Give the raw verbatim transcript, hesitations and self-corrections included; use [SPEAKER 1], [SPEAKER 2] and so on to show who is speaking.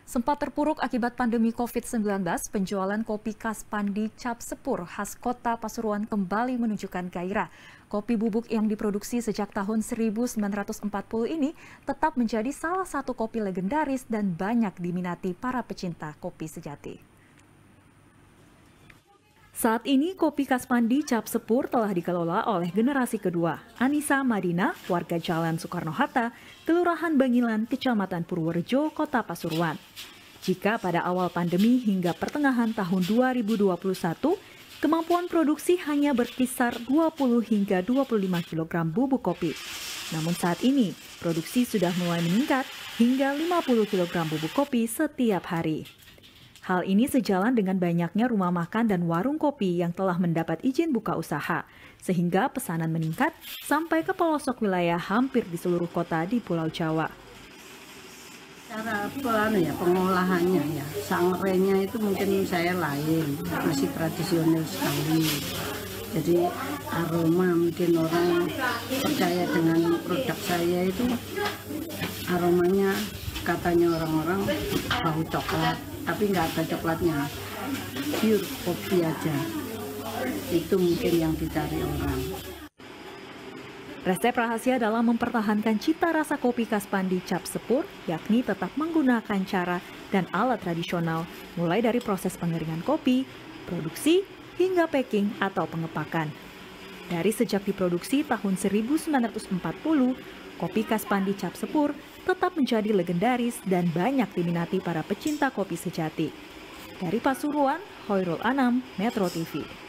[SPEAKER 1] Sempat terpuruk akibat pandemi covid sembilan belas, penjualan kopi khas Pandi Cap Sepur khas kota Pasuruan kembali menunjukkan gairah. Kopi bubuk yang diproduksi sejak tahun seribu sembilan ratus empat puluh ini tetap menjadi salah satu kopi legendaris dan banyak diminati para pecinta kopi sejati. Saat ini, kopi khas Pandi Cap Sepur telah dikelola oleh generasi kedua, Anissa Madina, warga Jalan Soekarno-Hatta, Kelurahan Bangilan, Kecamatan Purworejo, Kota Pasuruan. Jika pada awal pandemi hingga pertengahan tahun dua ribu dua puluh satu, kemampuan produksi hanya berkisar dua puluh hingga dua puluh lima kilogram bubuk kopi. Namun saat ini, produksi sudah mulai meningkat hingga lima puluh kilogram bubuk kopi setiap hari. Hal ini sejalan dengan banyaknya rumah makan dan warung kopi yang telah mendapat izin buka usaha, sehingga pesanan meningkat sampai ke pelosok wilayah hampir di seluruh kota di Pulau Jawa.
[SPEAKER 2] Cara apa ya pengolahannya ya, sangrenya itu mungkin saya lain, masih tradisional sekali. Jadi aroma mungkin orang percaya dengan produk saya itu aromanya katanya orang-orang bau coklat. Tapi nggak ada coklatnya, pure kopi aja. Itu mungkin yang dicari orang.
[SPEAKER 1] Resep rahasia dalam mempertahankan cita rasa kopi khas Pandi Cap Sepur, yakni tetap menggunakan cara dan alat tradisional, mulai dari proses pengeringan kopi, produksi, hingga packing atau pengepakan. Dari sejak diproduksi tahun seribu sembilan ratus empat puluh, kopi khas Pandi Cap Sepur tetap menjadi legendaris dan banyak diminati para pecinta kopi sejati. Dari Pasuruan, Hoirul Anam, Metro T V.